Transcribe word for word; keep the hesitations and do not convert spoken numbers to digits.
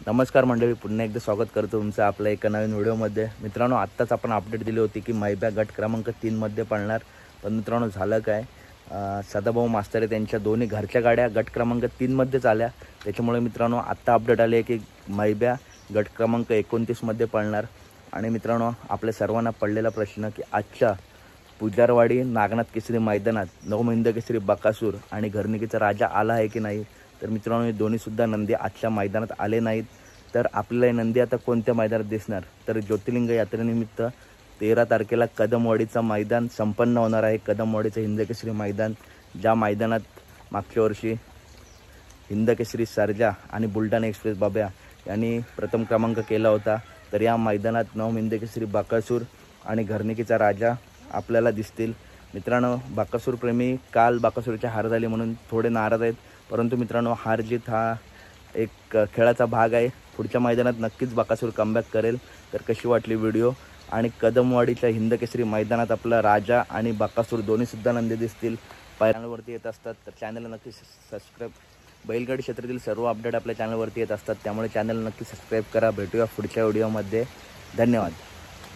नमस्कार मंडळी, पुन्हा एकदा स्वागत करतो तुमचं आपल्या एका नवीन व्हिडिओमध्ये। मित्रांनो, आत्ताच आपण अपडेट दिली होती की मैब्या गट क्रमांक तीनमध्ये पळणार, पण मित्रांनो झालं काय, सदाभाऊ मास्तर त्यांच्या दोन्ही घरच्या गाड्या गट क्रमांक तीनमध्येच आल्या। त्याच्यामुळे मित्रांनो आत्ता अपडेट आली आहे की मैब्या गट क्रमांक एकोणतीसमध्ये पळणार। आणि मित्रांनो, आपल्या सर्वांना पडलेला प्रश्न की आजच्या पुजारवाडी नागनाथ केसरी मैदानात नवहिंद केसरी बकासूर आणि घरनिकीचा राजा आला आहे की नाही। तर मित्रांनो, हे दोन्हीसुद्धा नंदी आजच्या मैदानात आले नाहीत। तर आपल्याला हे नंदी आता कोणत्या मैदानात दिसणार, तर ज्योतिर्लिंग यात्रेनिमित्त तेरा तारखेला कदमवाडीचं मैदान संपन्न होणार आहे। कदमवाडीचं हिंदकेसरी मैदान, ज्या मैदानात मागच्या वर्षी हिंदकेसरी सर्जा आणि बुलढाणा एक्सप्रेस बाब्या यांनी प्रथम क्रमांक केला होता। तर या मैदानात नव हिंदकेसरी बकासूर आणि घरनिकीचा राजा आपल्याला दिसतील। मित्रांनो, बकासूर प्रेमी काल बकासूरची हार झाली म्हणून थोडे नाराज आहेत, परंतु मित्रांनो हार जीत हा एक खेळाचा भाग आहे। पुढच्या मैदानात नक्कीच बकासूर कमबॅक करेल। तर कशी वाटली व्हिडिओ, आणि कदमवाडीच्या हिंदकेसरी मैदानात आपला राजा आणि बकासूर दोन्हीसुद्धा नंदी दिसतील, चॅनलवरती येत असतात। तर चॅनलला नक्की सबस्क्राईब, बैलगाडी क्षेत्रातील सर्व अपडेट आपल्या चॅनलवरती येत असतात, त्यामुळे चॅनल नक्की सबस्क्राईब करा। भेटूया पुढच्या व्हिडिओमध्ये, धन्यवाद।